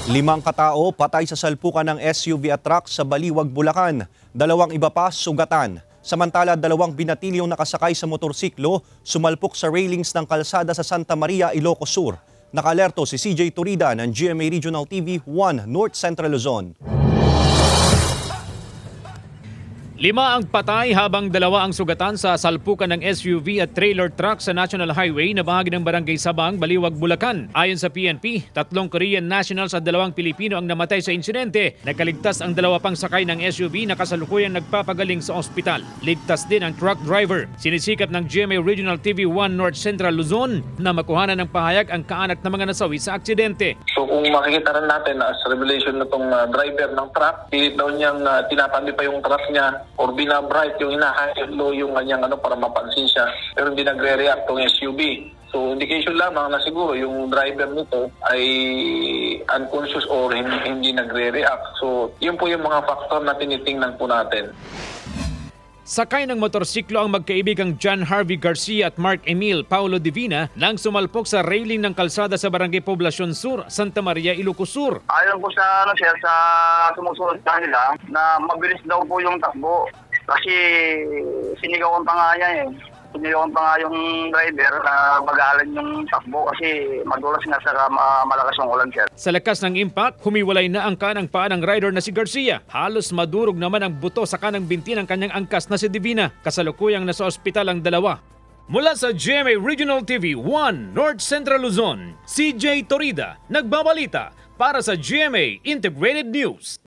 5 katao patay sa salpukan ng SUV at truck sa Baliwag, Bulacan. 2 iba pa sugatan. Samantala, 2 binatilyong nakasakay sa motorsiklo sumalpok sa railings ng kalsada sa Santa Maria, Ilocos Sur. Nakalerto si CJ Turida ng GMA Regional TV 1 North Central Luzon. 5 ang patay habang 2 ang sugatan sa salpukan ng SUV at trailer truck sa National Highway na bahagi ng Barangay Sabang, Baliwag, Bulacan. Ayon sa PNP, 3 Korean nationals at 2 Pilipino ang namatay sa insidente. Nakaligtas ang 2 pang sakay ng SUV na kasalukuyang nagpapagaling sa ospital. Ligtas din ang truck driver. Sinisikap ng GMA Regional TV 1 North Central Luzon na makuhanan ng pahayag ang kaanak na mga nasawi sa aksidente. So kung makikita rin natin as revelation na itong driver ng truck, pilit daw niyang tinapandi pa yung truck niya or binabright yung hinahilo yung kanyang para mapansin siya, pero hindi nagre-react tong SUV. So indication lamang na siguro yung driver nito ay unconscious or hindi nagre-react. So yun po yung mga faktor na tinitingnan po natin. Sakay ng motorsiklo ang magkaibigang John Harvey Garcia at Mark Emil Paulo Divina nang sumalpok sa railing ng kalsada sa Barangay Poblacion Sur, Santa Maria, Ilocos Sur. Ayon po sa sa sumusunod sa kanila na mabilis daw po yung takbo kasi sinigawan pa nga yan eh. Sinigawan pa nga yung driver na bagalan yung takbo kasi madulas nga sa malakas yung ulan, sir. Sa lakas ng impact, humiwalay na ang kanang paa ng rider na si Garcia. Halos madurog naman ang buto sa kanang binti ng kanyang angkas na si Divina. Kasalukuyang nasa ospital ang 2. Mula sa GMA Regional TV 1 North Central Luzon, CJ Torida, nagbabalita para sa GMA Integrated News.